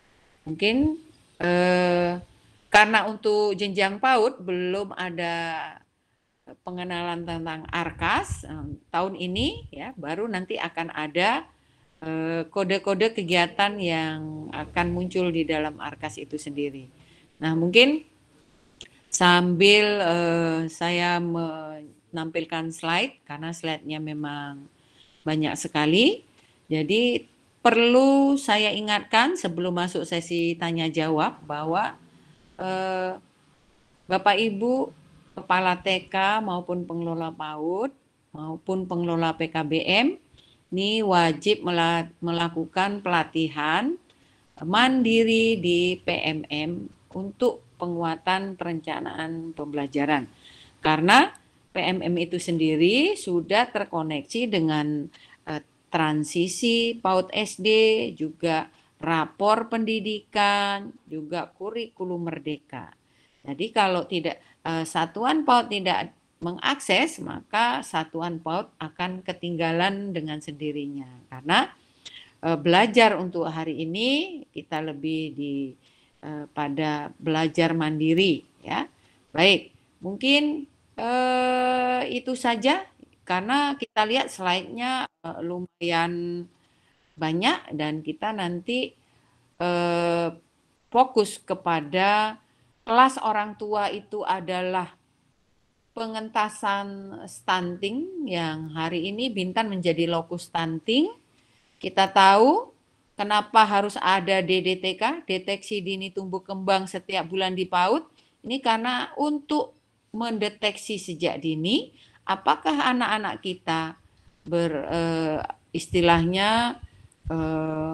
Mungkin eh, karena untuk jenjang PAUD belum ada pengenalan tentang ARKAS eh, tahun ini, ya baru nanti akan ada kode-kode kegiatan yang akan muncul di dalam ARKAS itu sendiri. Nah, mungkin sambil uh, saya menampilkan slide, karena slide-nya memang banyak sekali, jadi perlu saya ingatkan sebelum masuk sesi tanya-jawab bahwa uh, Bapak Ibu Kepala T K maupun pengelola PAUD maupun pengelola P K B M ini wajib melakukan pelatihan mandiri di P M M untuk penguatan perencanaan pembelajaran. Karena P M M itu sendiri sudah terkoneksi dengan eh, transisi PAUD S D, juga rapor pendidikan, juga kurikulum merdeka. Jadi kalau tidak eh, satuan PAUD tidak mengakses, maka satuan PAUD akan ketinggalan dengan sendirinya. Karena e, belajar untuk hari ini kita lebih di e, pada belajar mandiri, ya. Baik, mungkin e, itu saja karena kita lihat slide-nya e, lumayan banyak dan kita nanti e, fokus kepada kelas orang tua itu adalah pengentasan stunting yang hari ini Bintan menjadi lokus stunting. Kita tahu kenapa harus ada D D T K, deteksi dini tumbuh kembang setiap bulan di PAUD. Ini karena untuk mendeteksi sejak dini apakah anak-anak kita ber eh, istilahnya eh,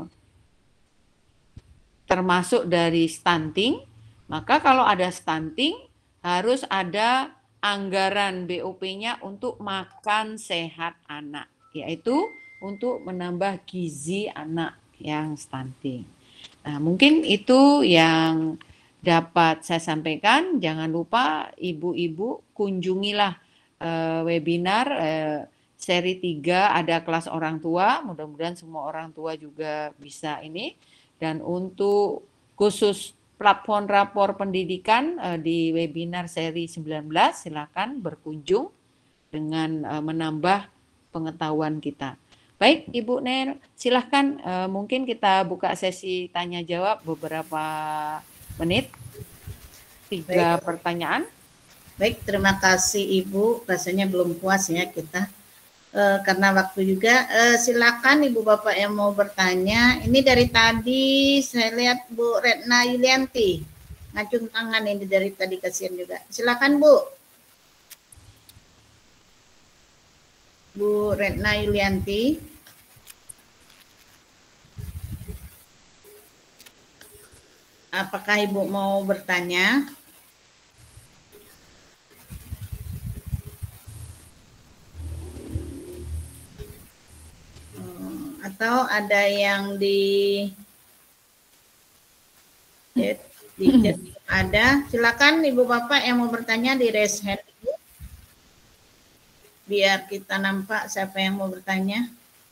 termasuk dari stunting. Maka kalau ada stunting harus ada anggaran B O P-nya untuk makan sehat anak, yaitu untuk menambah gizi anak yang stunting. Nah, mungkin itu yang dapat saya sampaikan. Jangan lupa ibu-ibu kunjungilah uh, webinar uh, seri tiga, ada kelas orang tua. Mudah-mudahan semua orang tua juga bisa ini. Dan untuk khusus platform rapor pendidikan uh, di webinar seri sembilan belas, silakan berkunjung dengan uh, menambah pengetahuan kita. Baik, Ibu Nel, silahkan uh, mungkin kita buka sesi tanya jawab beberapa menit. Tiga Baik. pertanyaan. Baik, terima kasih Ibu. Rasanya belum puas ya kita. Uh, karena waktu juga, uh, silakan Ibu Bapak yang mau bertanya. Ini dari tadi saya lihat Bu Retna Yulianti ngacung tangan ini dari tadi, kasihan juga. Silakan Bu. Bu Retna Yulianti. Apakah Ibu mau bertanya? Atau ada yang di chat, di chat ada, silakan Ibu Bapak yang mau bertanya di raise hand dulu, biar kita nampak siapa yang mau bertanya.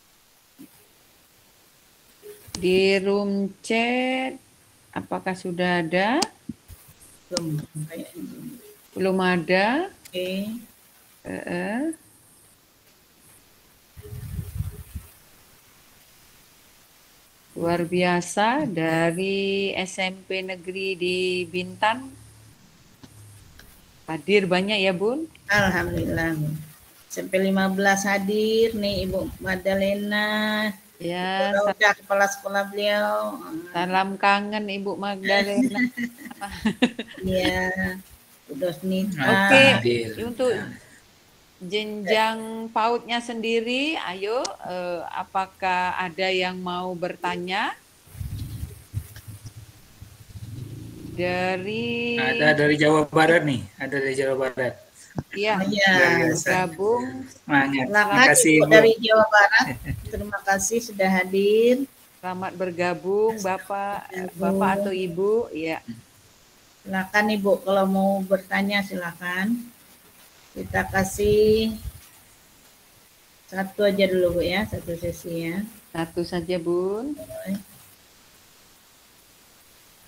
Di room chat apakah sudah ada? Belum, kayaknya belum. Belum ada. Oke. Okay. Uh -uh. Luar biasa, dari S M P negeri di Bintan hadir banyak ya Bun? Alhamdulillah. S M P lima belas hadir nih Ibu Magdalena. Ya, Ibu Rauda, kepala sekolah beliau. Salam kangen Ibu Magdalena. Iya. Bu Dosnita. Oke, okay. Untuk jenjang PAUD-nya sendiri, ayo, eh, apakah ada yang mau bertanya? Dari ada dari Jawa Barat nih, ada dari Jawa Barat. Iya, ya, bergabung. Terima kasih dari Jawa Barat. Terima kasih sudah hadir. Selamat bergabung, Bapak, Ibu. Bapak atau Ibu, ya. Silakan Ibu, kalau mau bertanya silakan. Kita kasih satu aja dulu Bu ya, satu sesi ya. Satu saja Bun.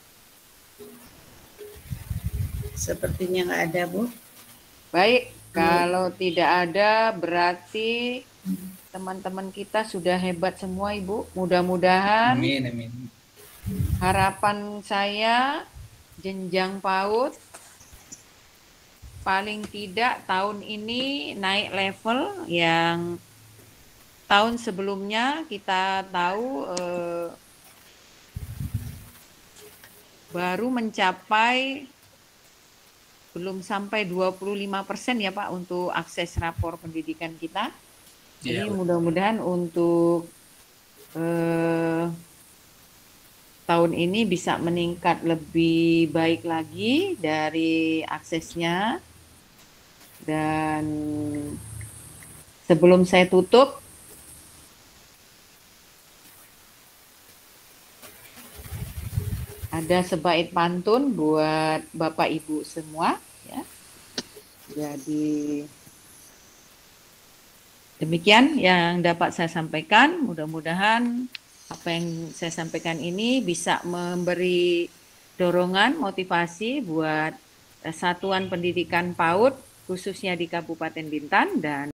Sepertinya nggak ada, Bu. Baik, kalau tidak ada berarti teman-teman kita sudah hebat semua, Ibu. Mudah-mudahan Amin, amin. harapan saya jenjang PAUD paling tidak tahun ini naik level yang tahun sebelumnya kita tahu eh, baru mencapai belum sampai dua puluh lima persen ya Pak untuk akses rapor pendidikan kita. Jadi Ya, mudah-mudahan untuk eh, tahun ini bisa meningkat lebih baik lagi dari aksesnya. Dan sebelum saya tutup, ada sebaik pantun buat Bapak Ibu semua ya. Jadi demikian yang dapat saya sampaikan. Mudah-mudahan apa yang saya sampaikan ini bisa memberi dorongan, motivasi buat Satuan Pendidikan PAUD khususnya di Kabupaten Bintan dan